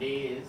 today is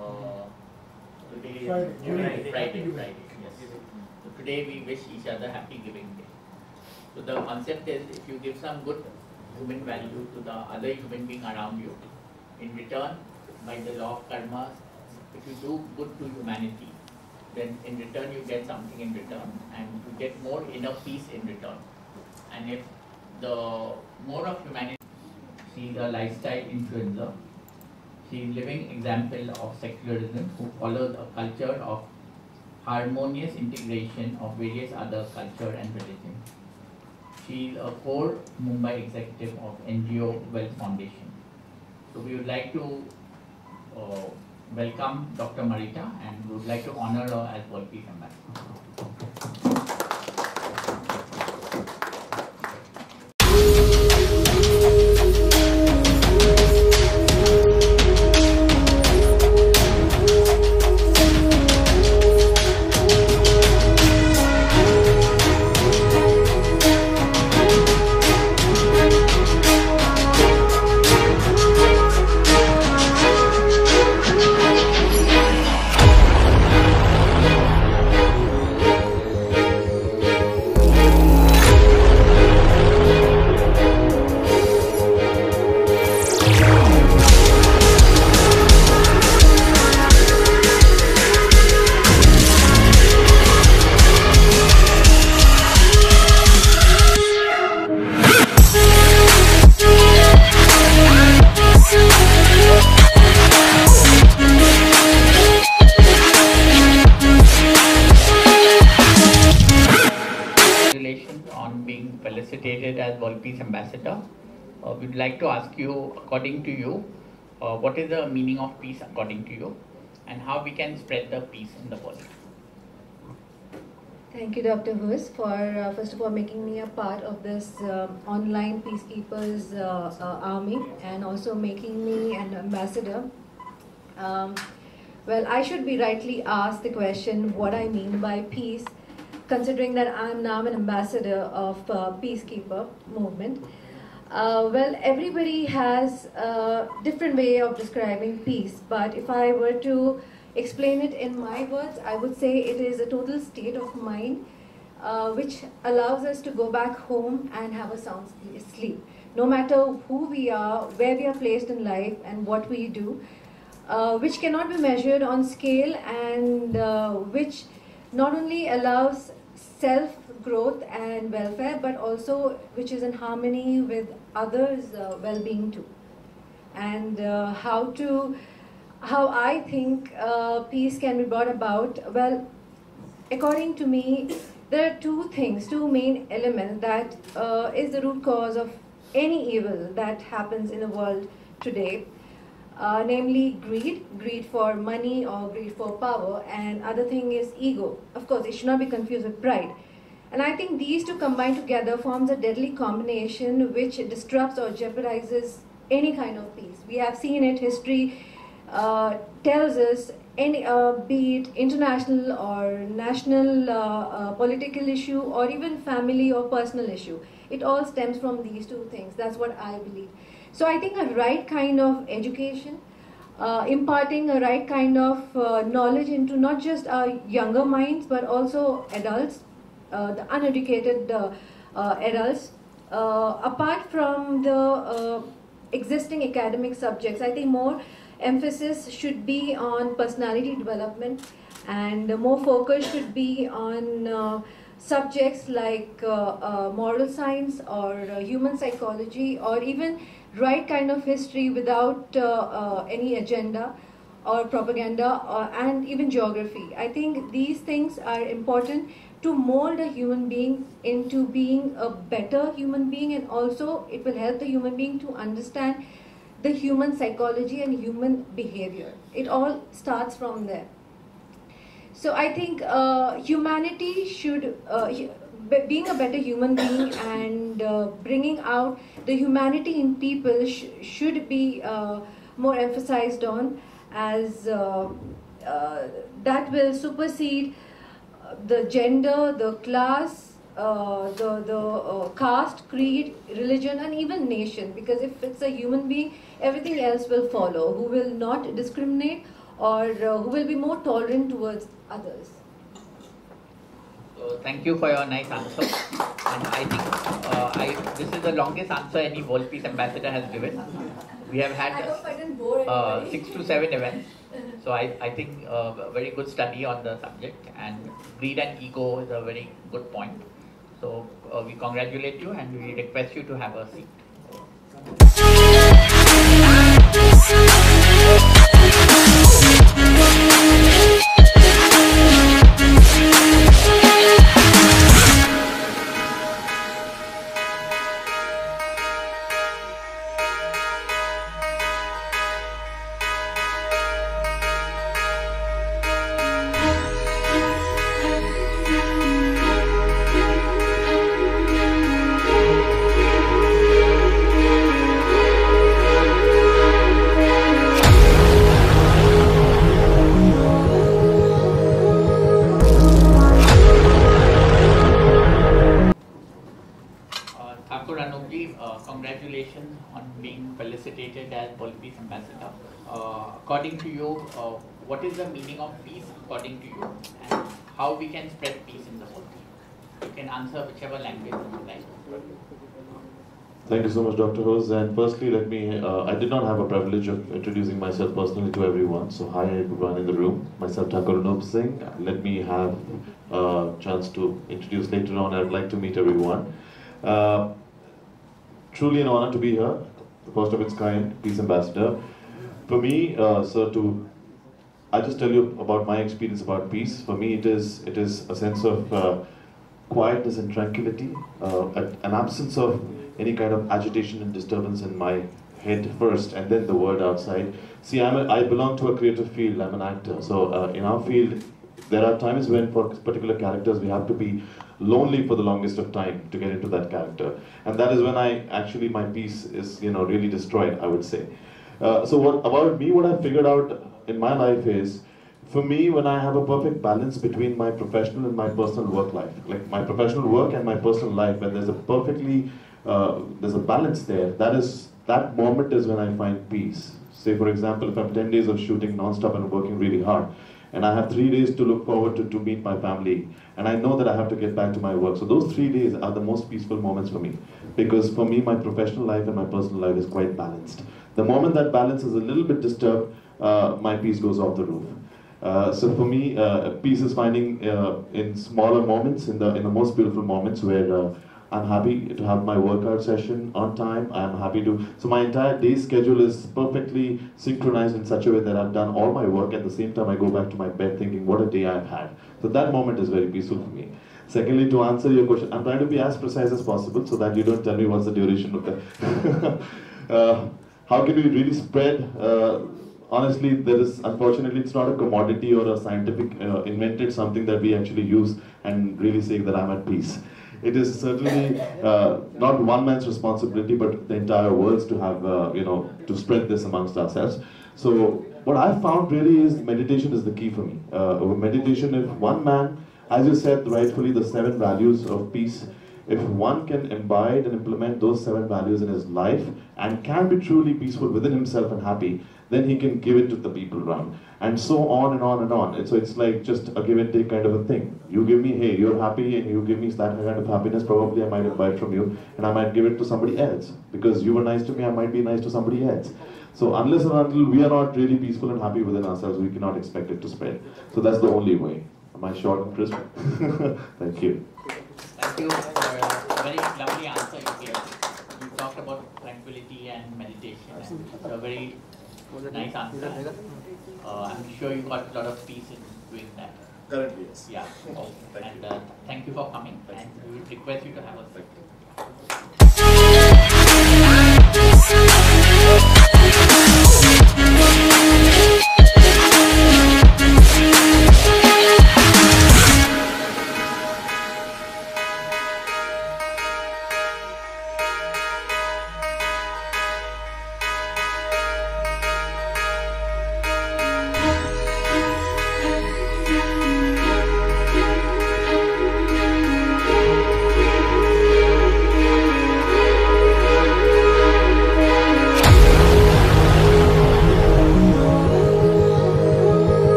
Friday. Yes. So today we wish each other happy Giving Day. So the concept is, if you give some good human value to the other human being around you, in return, by the law of karma, if you do good to humanity, then in return you get something in return, and you get more inner peace in return. And if the more of humanity, she is a lifestyle influencer. She is living example of secularism who follows a culture of harmonious integration of various other culture and religion. She is a core Mumbai executive of NGO Wealth Foundation. So we would like to welcome Dr. Marita, and we would like to honor her as World Peace Ambassador. On being felicitated as World Peace Ambassador. We'd like to ask you, according to you, what is the meaning of peace according to you, and how we can spread the peace in the world? Thank you, Dr. Hus, for first of all making me a part of this online peacekeepers army, and also making me an ambassador. Well, I should be rightly asked the question what I mean by peace, considering that I'm now an ambassador of peacekeeper movement. Well, everybody has a different way of describing peace, but if I were to explain it in my words, I would say it is a total state of mind which allows us to go back home and have a sound sleep. No matter who we are, where we are placed in life, and what we do, which cannot be measured on scale, and which not only allows self-growth and welfare, but also which is in harmony with others' well-being too. And how I think peace can be brought about, well, according to me, there are two main elements that is the root cause of any evil that happens in the world today. Namely greed for money or greed for power, and other thing is ego. Of course, it should not be confused with pride. And I think these two combined together forms a deadly combination which disrupts or jeopardizes any kind of peace. We have seen it, history tells us, be it international or national political issue, or even family or personal issue, it all stems from these two things. That's what I believe. So I think a right kind of education, imparting a right kind of knowledge into not just our younger minds, but also adults, the uneducated adults, apart from the existing academic subjects. I think more emphasis should be on personality development, and more focus should be on subjects like moral science or human psychology, or even right kind of history without any agenda or propaganda, and even geography. I think these things are important to mold a human being into being a better human being, and also it will help the human being to understand the human psychology and human behavior. It all starts from there. So I think humanity should, being a better human being and bringing out the humanity in people should be more emphasized on, as that will supersede the gender, the class, caste, creed, religion, and even nation. Because if it's a human being, everything else will follow. Who will not discriminate, or who will be more tolerant towards others. So thank you for your nice answer. And I think this is the longest answer any World Peace Ambassador has given. We have had I hope I didn't bore anybody. 6 to 7 events. So I think a very good study on the subject, and greed and ego is a very good point. So we congratulate you and we request you to have a seat. Congratulations on being felicitated as World Peace Ambassador. According to you, what is the meaning of peace according to you, and how we can spread peace in the world? You can answer whichever language you like. Thank you so much, Dr. Hose. And firstly, let me, I did not have a privilege of introducing myself personally to everyone. So hi everyone in the room. Myself, Thakur Anup Singh. Let me have a chance to introduce later on. I would like to meet everyone. Truly an honor to be here, the first of its kind, Peace Ambassador. For me, sir, I'll just tell you about my experience about peace. For me, it is a sense of quietness and tranquility, an absence of any kind of agitation and disturbance in my head first, and then the world outside. See, I belong to a creative field. I'm an actor, so in our field, there are times when for particular characters we have to be lonely for the longest of time to get into that character, and that is when my peace is really destroyed, I would say. So what I figured out in my life is, for me, when I have a perfect balance between my professional and my personal work life, like my professional work and my personal life, when there's a balance there, that moment is when I find peace. Say for example, if I'm 10 days of shooting non-stop and working really hard, and I have 3 days to look forward to meet my family, and I know that I have to get back to my work. So those 3 days are the most peaceful moments for me, because for me, my professional life and my personal life is quite balanced. The moment that balance is a little bit disturbed, my peace goes off the roof. So for me, peace is finding in smaller moments, in the most beautiful moments where I'm happy to have my workout session on time. I'm happy to, so my entire day schedule is perfectly synchronized in such a way that I've done all my work. At the same time, I go back to my bed thinking, what a day I've had. So that moment is very peaceful for me. Secondly, to answer your question, I'm trying to be as precise as possible so that you don't tell me what's the duration of the... how can we really spread? Honestly, unfortunately, it's not a commodity or a scientific invented something that we actually use and really say that I'm at peace. It is certainly not one man's responsibility, but the entire world's to have, to spread this amongst ourselves. So what I found really is meditation is the key for me. Meditation, if one man, as you said rightfully, the 7 values of peace, if one can imbibe and implement those 7 values in his life and can be truly peaceful within himself and happy, then he can give it to the people around. And so on and on and on. And so it's like just a give and take kind of a thing. You give me, hey, you're happy, and you give me that kind of happiness, probably I might imbibe from you, and I might give it to somebody else. Because you were nice to me, I might be nice to somebody else. So unless and until we are not really peaceful and happy within ourselves, we cannot expect it to spread. So that's the only way. Am I short and crisp? Thank you. Thank you for a very lovely answer you gave. You talked about tranquility and meditation. And it's a very nice answer. I'm sure you got a lot of peace in doing that. Currently, yes. Yeah. Okay. And thank you for coming. And we would request you to have a seat.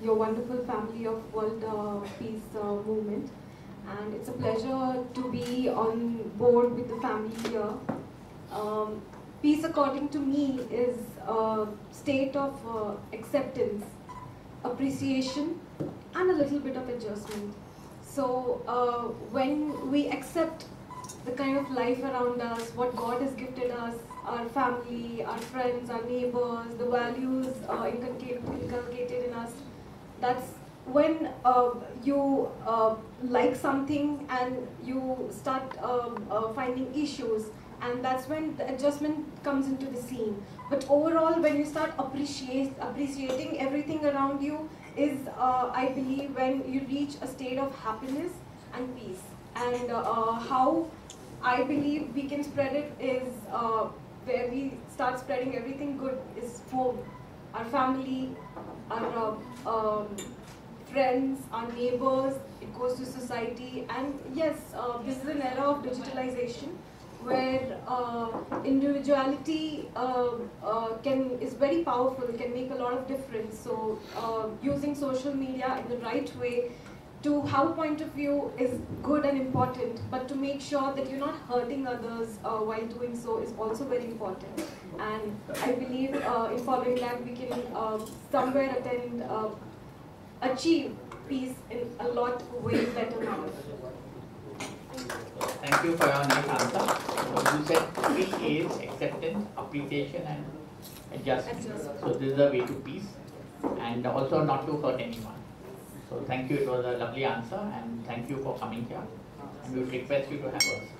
your wonderful family of World Peace Movement. And it's a pleasure to be on board with the family here. Peace, according to me, is a state of acceptance, appreciation, and a little bit of adjustment. So when we accept the kind of life around us, what God has gifted us, our family, our friends, our neighbors, the values inculcated in us, that's when you like something and you start finding issues, and that's when the adjustment comes into the scene. But overall, when you start appreciating everything around you, is I believe when you reach a state of happiness and peace. And how I believe we can spread it is where we start spreading everything good is home, our family, our friends, our neighbors. It goes to society, and yes, this is an era of digitalization where individuality is very powerful, can make a lot of difference. So using social media in the right way to have point of view is good and important, but to make sure that you're not hurting others while doing so is also very important. And I believe in following that we can somewhere achieve peace in a lot way better manner. Thank you for your nice answer. So you said P is acceptance, appreciation, and adjustment. So this is a way to peace, and also not to hurt anyone. So thank you, it was a lovely answer, and thank you for coming here. And we would request you to have us.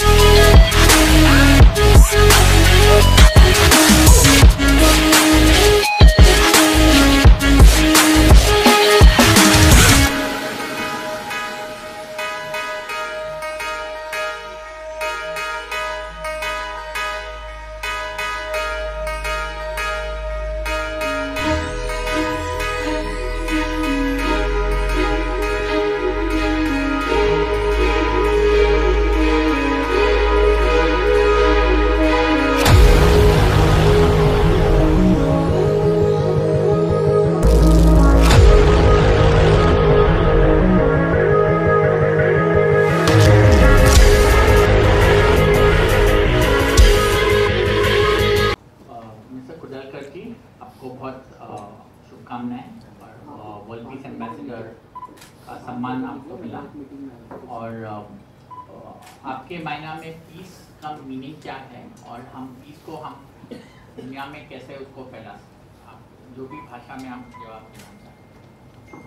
आपको बहुत शुभकामनाएं और world peace ambassador का सम्मान आपको मिला। और आपके मायना में पीस का मीनिंग क्या है और हम पीस को हम दुनिया में कैसे उसको फैला सकते हैं, जो भी भाषा में आप जवाब देना चाहते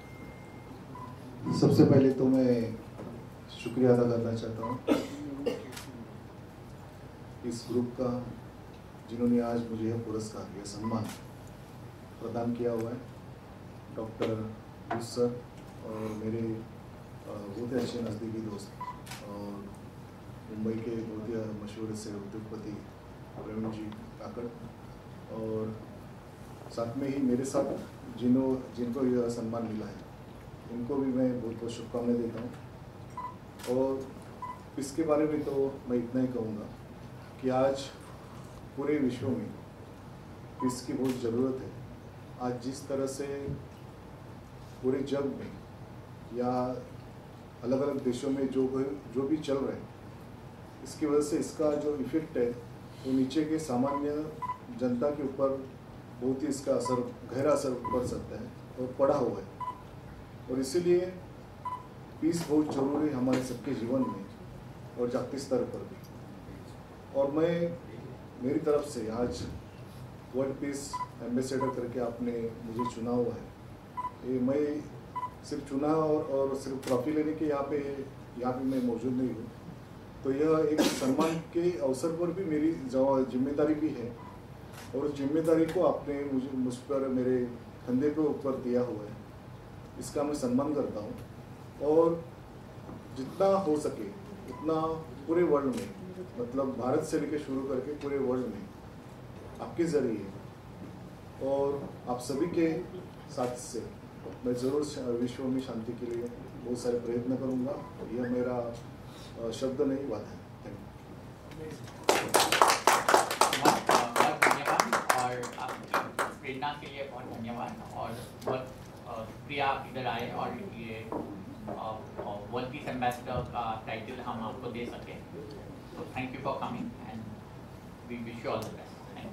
हैं। सबसे पहले तो मैं शुक्रिया अदा करना चाहता हूँ इस ग्रुप का, जिन्होंने आज मुझे यह पुरस्कार, यह सम्मान प्रदान किया हुआ है। डॉक्टर यूस सर और मेरे बहुत ही अच्छे नज़दीकी दोस्त और मुंबई के बहुत ही मशहूर से उद्योगपति प्रवीण जी काकड़, और साथ में ही मेरे साथ जिनको यह सम्मान मिला है, इनको भी मैं बहुत बहुत शुभकामनाएं देता हूँ। और इसके बारे में तो मैं इतना ही कहूँगा कि आज पूरे विश्व में इसकी बहुत ज़रूरत है। आज जिस तरह से पूरे जग में या अलग अलग देशों में जो भी चल रहा है, इसकी वजह से इसका जो इफ़ेक्ट है वो नीचे के सामान्य जनता के ऊपर बहुत ही इसका असर, गहरा असर पड़ सकता है और पड़ा हुआ है। और इसीलिए पीस बहुत ज़रूरी है हमारे सबके जीवन में और जागतिक स्तर पर भी। और मैं मेरी तरफ से आज वर्ल्ड पीस एम्बेसडर करके आपने मुझे चुना हुआ है। ये मैं सिर्फ चुना और सिर्फ ट्रॉफी लेने के यहाँ पे मैं मौजूद नहीं हूँ, तो यह एक सम्मान के अवसर पर भी मेरी जिम्मेदारी भी है। और उस जिम्मेदारी को आपने मुझ पर, मेरे कंधे पे ऊपर दिया हुआ है, इसका मैं सम्मान करता हूँ। और जितना हो सके उतना पूरे वर्ल्ड में, मतलब भारत से लेकर शुरू करके पूरे वर्ल्ड में आपके ज़रिए और आप सभी के साथ से मैं ज़रूर विश्व में शांति के लिए बहुत सारे प्रयत्न करूँगा। यह मेरा शब्द नहीं, वादा है। बहुत धन्यवाद और आपकी प्रेरणा के लिए बहुत धन्यवाद। और बहुत शुक्रिया आप इधर आए और ये वर्ल्ड पीस एम्बेसडर का टाइटल हम आपको दे सके। तो thank you for coming and we wish you all the best. Thank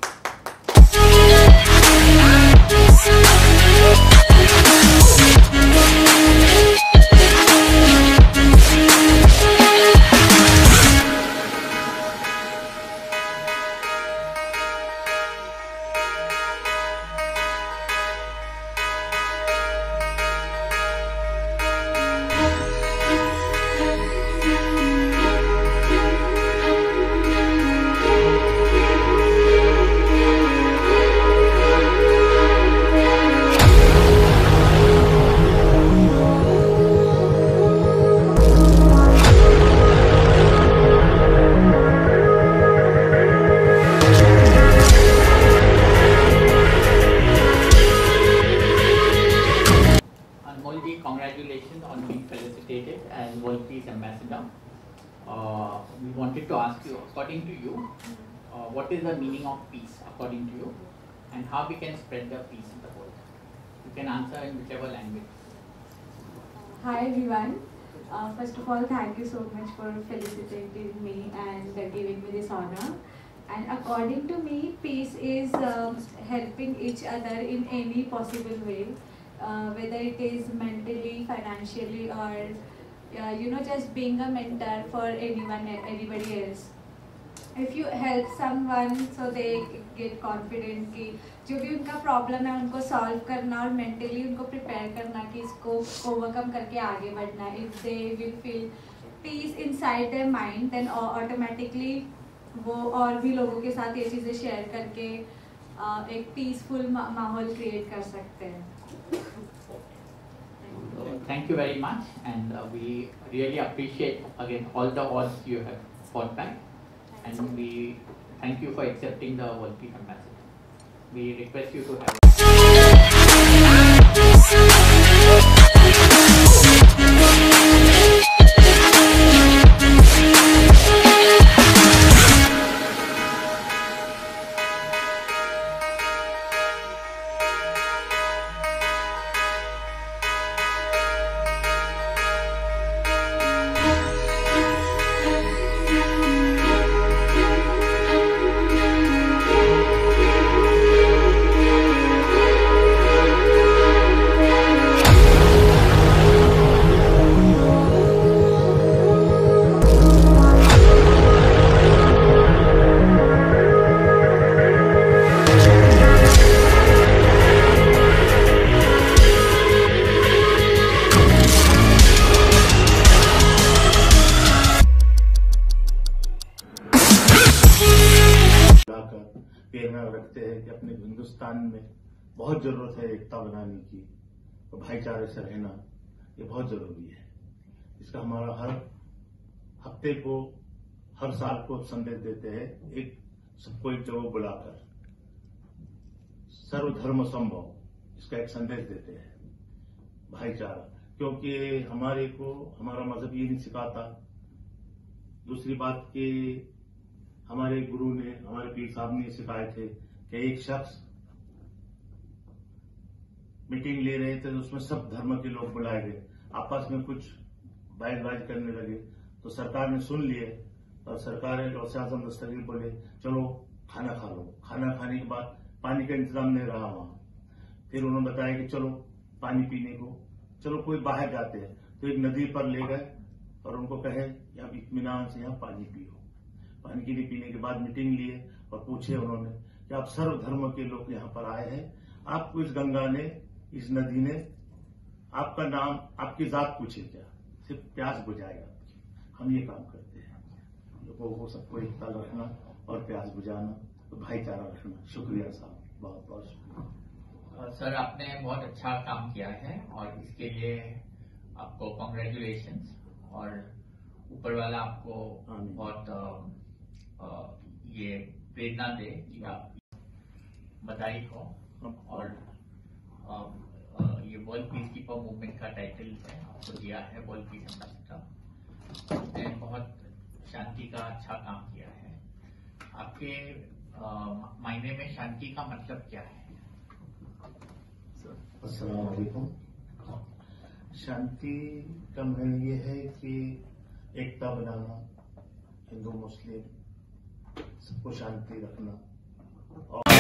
congratulations on being felicitated as World Peace Ambassador. We wanted to ask you, according to you, what is the meaning of peace according to you, and how we can spread the peace in the world? You can answer in whichever language. Hi everyone. First of all, thank you so much for felicitating me and giving me this honor. And according to me, peace is helping each other in any possible way. Whether it is mentally, financially, or just being a mentor for anybody else. If you help someone so they get confident कि जो भी उनका problem है उनको solve करना और mentally उनको prepare करना कि इसको ओवरकम करके आगे बढ़ना, if they will feel peace inside their mind, then automatically वो और भी लोगों के साथ ये चीज़ें शेयर करके एक पीसफुल माहौल क्रिएट कर सकते हैं. Thank you very much, and we really appreciate again all the odds you have fought back, and we thank you for accepting the World Peace Ambassador. We request you to have प्रेरणा रखते हैं कि अपने हिंदुस्तान में बहुत जरूरत है एकता बनाने की, और भाईचारे से रहना ये बहुत जरूरी है. इसका हमारा हर हफ्ते को, हर साल को संदेश देते हैं, एक सबको एक जगह बुलाकर सर्वधर्म संभव, इसका एक संदेश देते हैं, भाईचारा. क्योंकि हमारा मजहब ये नहीं सिखाता. दूसरी बात कि हमारे गुरु ने, हमारे पीर साहब ने सिखाए थे कि एक शख्स मीटिंग ले रहे थे तो उसमें सब धर्म के लोग बुलाए गए, आपस में कुछ बहसबाजी करने लगे तो सरकार ने सुन लिए और सरकार गौशासन दस्तगीर बोले चलो खाना खा लो. खाना खाने के बाद पानी का इंतजाम नहीं रहा वहां. फिर उन्होंने बताया कि चलो पानी पीने को, चलो कोई बाहर जाते हैं, तो एक नदी पर ले गए और उनको कहे आप इत्मीनान से यहाँ पानी पियो. पानी के लिए पीने के बाद मीटिंग लिए और पूछे उन्होंने कि आप सर्व धर्म के लोग यहाँ पर आए हैं, आपको इस गंगा ने, इस नदी ने आपका नाम, आपकी जात पूछे क्या, सिर्फ प्यास बुझाएगा. हम ये काम करते हैं, लोगों को सबको एकता रखना और प्यास बुझाना, तो भाईचारा रखना. शुक्रिया साहब, बहुत बहुत शुक्रिया. सर, आपने बहुत अच्छा काम किया है और इसके लिए आपको कॉन्ग्रेचुलेशंस, और ऊपर वाला आपको बहुत ये प्रेरणा दे या बधाई हो. और ये वर्ल्ड पीस कीपर मूवमेंट का टाइटल है आपको दिया है वर्ल्ड पीस एम्बेसडर. आपने बहुत शांति का अच्छा काम किया है. आपके मायने में शांति का मतलब क्या है? अस्सलाम वालेकुम. शांति का मतलब ये है कि एकता बनाना, हिंदू मुस्लिम सबको शांति रखना और